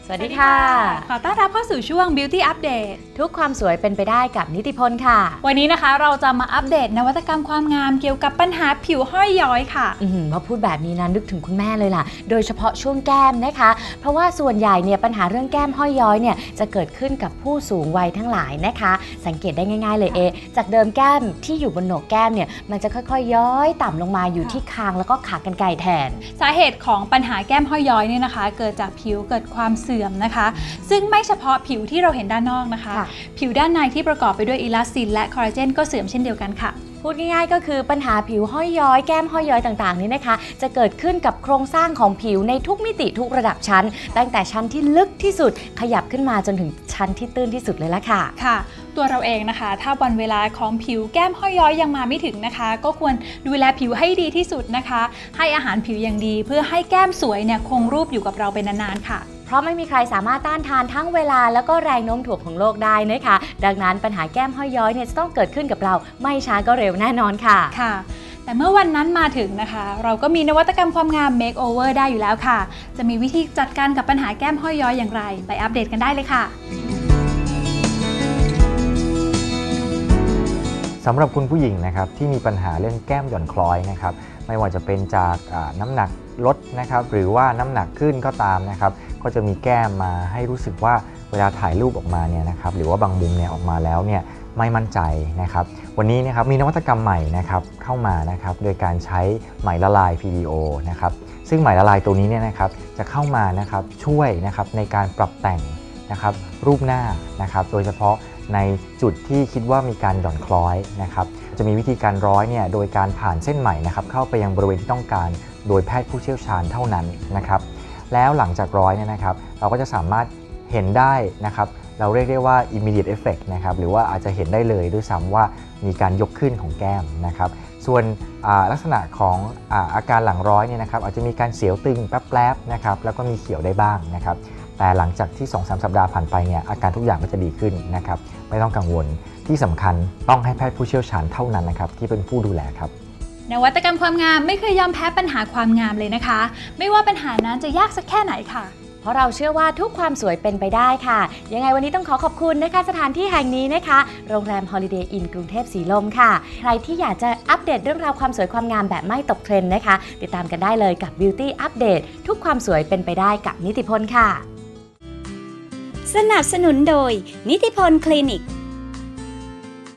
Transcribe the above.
สวัสดีค่ะขอต้อนรับเข้าสู่ช่วง Beauty Update ทุกความสวยเป็นไปได้กับนิติพลค่ะวันนี้นะคะเราจะมาอัปเดตนวัตกรรมความงามเกี่ยวกับปัญหาผิวห้อยย้อยค่ะพอพูดแบบนี้นะนึกถึงคุณแม่เลยล่ะโดยเฉพาะช่วงแก้มนะคะเพราะว่าส่วนใหญ่เนี่ยปัญหาเรื่องแก้มห้อยย้อยเนี่ยจะเกิดขึ้นกับผู้สูงวัยทั้งหลายนะคะสังเกตได้ง่ายๆเลยจากเดิมแก้มที่อยู่บนโหนกแก้มเนี่ยมันจะค่อยๆย้อยต่ำลงมาอยู่ที่คางแล้วก็ขากรรไกรแทนสาเหตุของปัญหาแก้มห้อยย้อยเนี่ยนะคะเกิดจากผิวเกิดความเสื่อมนะคะซึ่งไม่เฉพาะผิวที่เราเห็นด้านนอกนะคะผิวด้านในที่ประกอบไปด้วยอิลาสตินและคอลลาเจนก็เสื่อมเช่นเดียวกันค่ะพูดง่ายๆก็คือปัญหาผิวห้อยย้อยแก้มห้อยย้อยต่างๆนี้นะคะจะเกิดขึ้นกับโครงสร้างของผิวในทุกมิติทุกระดับชั้นตั้งแต่ชั้นที่ลึกที่สุดขยับขึ้นมาจนถึงชั้นที่ตื้นที่สุดเลยละค่ะค่ะตัวเราเองนะคะถ้าวันเวลาของผิวแก้มห้อยย้อยยังมาไม่ถึงนะคะก็ควรดูแลผิวให้ดีที่สุดนะคะให้อาหารผิวอย่างดีเพื่อให้แก้มสวยเนี่ยคงรูปอยู่กับเราเป็นนานๆค่ะเพราะไม่มีใครสามารถต้านทานทั้งเวลาแล้วก็แรงโน้มถ่วงของโลกได้นะคะดังนั้นปัญหาแก้มห้อยย้อยเนี่ยจะต้องเกิดขึ้นกับเราไม่ช้าก็เร็วแน่นอนค่ะแต่เมื่อวันนั้นมาถึงนะคะเราก็มีนวัตกรรมความงาม Makeover ได้อยู่แล้วค่ะจะมีวิธีจัดการกับปัญหาแก้มห้อยย้อยอย่างไรไปอัปเดตกันได้เลยค่ะสำหรับคุณผู้หญิงนะครับที่มีปัญหาเรื่องแก้มหย่อนคล้อยนะครับไม่ว่าจะเป็นจากน้ำหนักลดนะครับหรือว่าน้ำหนักขึ้นก็ตามนะครับก็จะมีแก้มมาให้รู้สึกว่าเวลาถ่ายรูปออกมาเนี่ยนะครับหรือว่าบางมุมเนี่ยออกมาแล้วเนี่ยไม่มั่นใจนะครับวันนี้นะครับมีนวัตกรรมใหม่นะครับเข้ามานะครับโดยการใช้ไหมละลาย PDO นะครับซึ่งไหมละลายตัวนี้เนี่ยนะครับจะเข้ามานะครับช่วยนะครับในการปรับแต่งนะครับรูปหน้านะครับโดยเฉพาะในจุดที่คิดว่ามีการหย่อนคล้อยนะครับจะมีวิธีการร้อยเนี่ยโดยการผ่านเส้นไหมนะครับเข้าไปยังบริเวณที่ต้องการโดยแพทย์ผู้เชี่ยวชาญเท่านั้นนะครับแล้วหลังจากร้อยเนี่ยนะครับเราก็จะสามารถเห็นได้นะครับเราเรียกได้ว่า immediate effect นะครับหรือว่าอาจจะเห็นได้เลยด้วยซ้ำว่ามีการยกขึ้นของแก้มนะครับส่วนลักษณะของอาการหลังร้อยเนี่ยนะครับอาจจะมีการเสียวตึงแป๊บๆนะครับแล้วก็มีเขียวได้บ้างนะครับแต่หลังจากที่ 2-3 สัปดาห์ผ่านไปเนี่ยอาการทุกอย่างก็จะดีขึ้นนะครับไม่ต้องกังวลที่สำคัญต้องให้แพทย์ผู้เชี่ยวชาญเท่านั้นนะครับที่เป็นผู้ดูแลครับนวัตกรรมความงามไม่เคยยอมแพ้ปัญหาความงามเลยนะคะไม่ว่าปัญหานั้นจะยากสักแค่ไหนค่ะเพราะเราเชื่อว่าทุกความสวยเป็นไปได้ค่ะยังไงวันนี้ต้องขอบคุณนะคะสถานที่แห่งนี้นะคะโรงแรม Holiday Inn กรุงเทพสีลมค่ะใครที่อยากจะอัปเดตเรื่องราวความสวยความงามแบบไม่ตกเทรนด์นะคะติดตามกันได้เลยกับ Beauty Update ทุกความสวยเป็นไปได้กับนิติพลค่ะสนับสนุนโดยนิติพลคลินิก